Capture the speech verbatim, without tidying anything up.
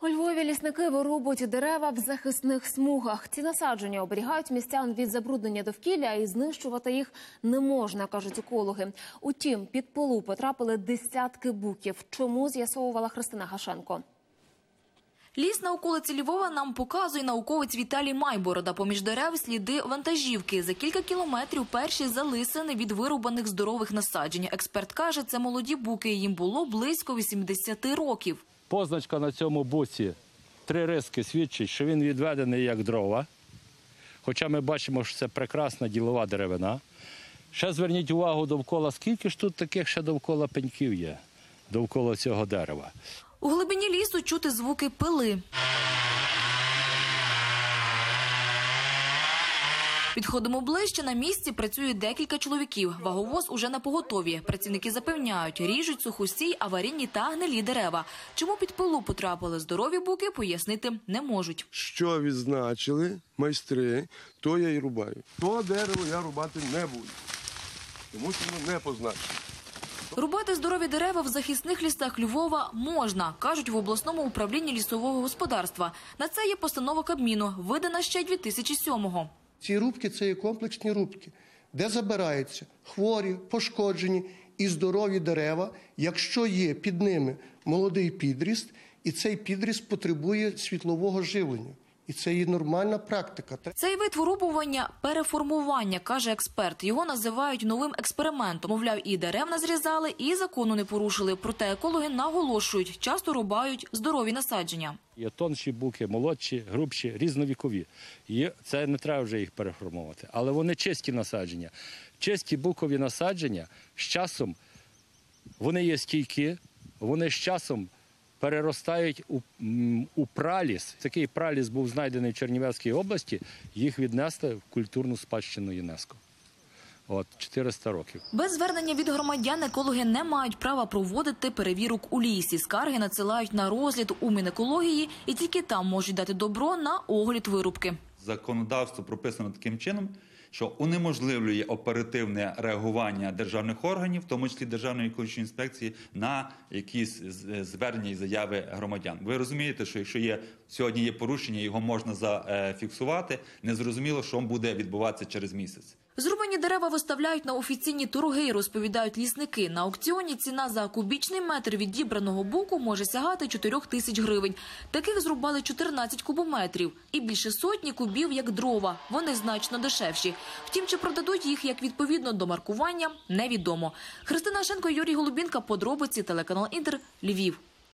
У Львові лісники вирубують дерева в захисних смугах. Ці насадження оберігають містян від забруднення довкілля і знищувати їх не можна, кажуть екологи. Утім, під полу потрапили десятки буків. Чому, з'ясовувала Христина Гашенко. Ліс на околиці Львова нам показує науковець Віталій Майборода. Поміж дерев сліди вантажівки. За кілька кілометрів перші залисини від вирубаних здорових насаджень. Експерт каже, це молоді буки, їм було близько вісімдесяти років. Позначка на цьому буці три риски свідчить, що він відведений як дрова. Хоча ми бачимо, що це прекрасна ділова деревина. Ще зверніть увагу довкола, скільки ж тут таких ще довкола пеньків є, довкола цього дерева. У глибині лісу чути звуки пили. Підходимо ближче, на місці працює декілька чоловіків. Ваговоз уже на поготові. Працівники запевняють, ріжуть сухосій, аварійні та гнилі дерева. Чому під пилу потрапили здорові буки, пояснити не можуть. Що відзначили майстри, то я і рубаю. То дерево я рубати не буду, тому що воно не позначено. Рубати здорові дерева в захисних лісах Львова можна, кажуть в обласному управлінні лісового господарства. На це є постанова Кабміну, видана ще дві тисячі сьомого. Ці рубки – це є комплексні рубки, де забираються хворі, пошкоджені і здорові дерева, якщо є під ними молодий підріст, і цей підріст потребує світлового живлення. І це є нормальна практика. Цей вид вирубування – переформування, каже експерт. Його називають новим експериментом. Мовляв, і дерев назрізали, і закону не порушили. Проте екологи наголошують, часто рубають здорові насадження. Є тонші буки, молодші, грубші, різновікові. І це не треба вже їх переформувати. Але вони чисті насадження. Чисті букові насадження з часом, вони є стійкі, вони з часом переростають у, у праліс. Такий праліс був знайдений в Чернівецькій області, їх віднесли в культурну спадщину ЮНЕСКО. От, чотириста років. Без звернення від громадян екологи не мають права проводити перевірок у лісі. Скарги надсилають на розгляд у Мінекології і тільки там можуть дати добро на огляд вирубки. Законодавство прописано таким чином, що унеможливлює оперативне реагування державних органів, в тому числі Державної екологічної інспекції, на якісь звернення і заяви громадян. Ви розумієте, що якщо є, сьогодні є порушення, його можна зафіксувати, незрозуміло, що буде відбуватися через місяць. Зрубані дерева виставляють на офіційні торги, розповідають лісники. На аукціоні ціна за кубічний метр відібраного буку може сягати чотирьох тисяч гривень. Таких зрубали чотирнадцять кубометрів. І більше сотні кубів як дрова. Вони значно дешевші. Втім, чи продадуть їх як відповідно до маркування, невідомо. Христина Гашенко, Юрій Голубінка, подробиці, телеканал Інтер, Львів.